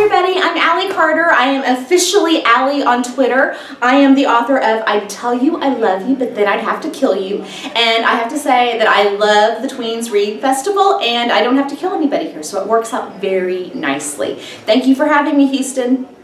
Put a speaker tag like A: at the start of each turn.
A: everybody, I'm Allie Carter. I am officially Allie on Twitter. I am the author of I'd Tell You I Love You, but Then I'd Have to Kill You. And I have to say that I love the Tweens Read Festival, and I don't have to kill anybody here, so it works out very nicely. Thank you for having me, Houston.